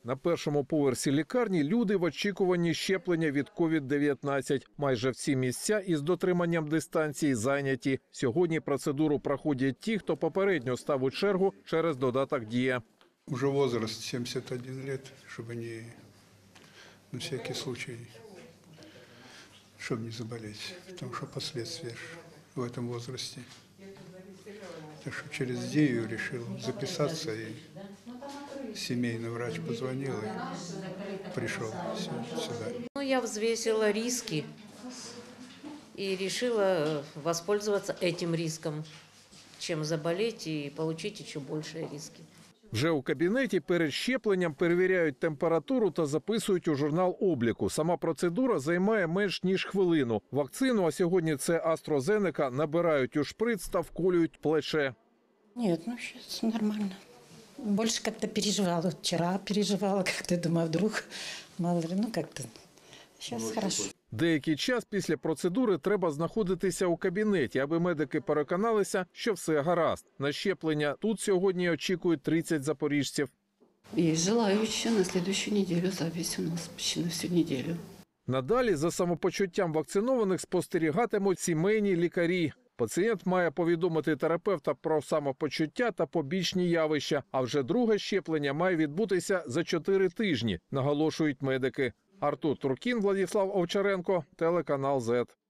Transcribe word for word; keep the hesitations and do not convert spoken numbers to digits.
На першому поверсі лікарні люди в очікуванні щеплення від ковід дев'ятнадцять. Майже всі місця із дотриманням дистанції зайняті. Сьогодні процедуру проходять ті, хто попередньо став у чергу через додаток «Дія». Уже возраст семьдесят один лет, чтобы не, на всякий случай, чтобы не заболеть, потому что последствия в этом возрасте. Так что через Дию решил записаться, и семейный врач позвонил и пришел сюда. Ну, я взвесила риски и решила воспользоваться этим риском, чем заболеть и получить еще большие риски. Вже у кабінеті перед щепленням перевіряють температуру та записують у журнал обліку. Сама процедура займає менш ніж хвилину. Вакцину, а сьогодні це AstraZeneca, набирають у шприц та вколюють плече. Нет, ну сейчас нормально. Больше как-то переживала. Вчера переживала, как-то думаю, вдруг, мало ли, ну как-то. Сейчас хорошо. Деякий час після процедури треба знаходитися у кабінеті, аби медики переконалися, що все гаразд. На щеплення тут сьогодні очікують тридцять запоріжців. Есть желающие на следующую неделю запись у нас почти на всю неделю. Надалі за самопочуттям вакцинованих спостерігатимуть сімейні лікарі. Пацієнт має повідомити терапевта про самопочуття та побічні явища, а вже друге щеплення має відбутися за чотири тижні, наголошують медики. Артур Туркін, Владислав Овчаренко, телеканал зет.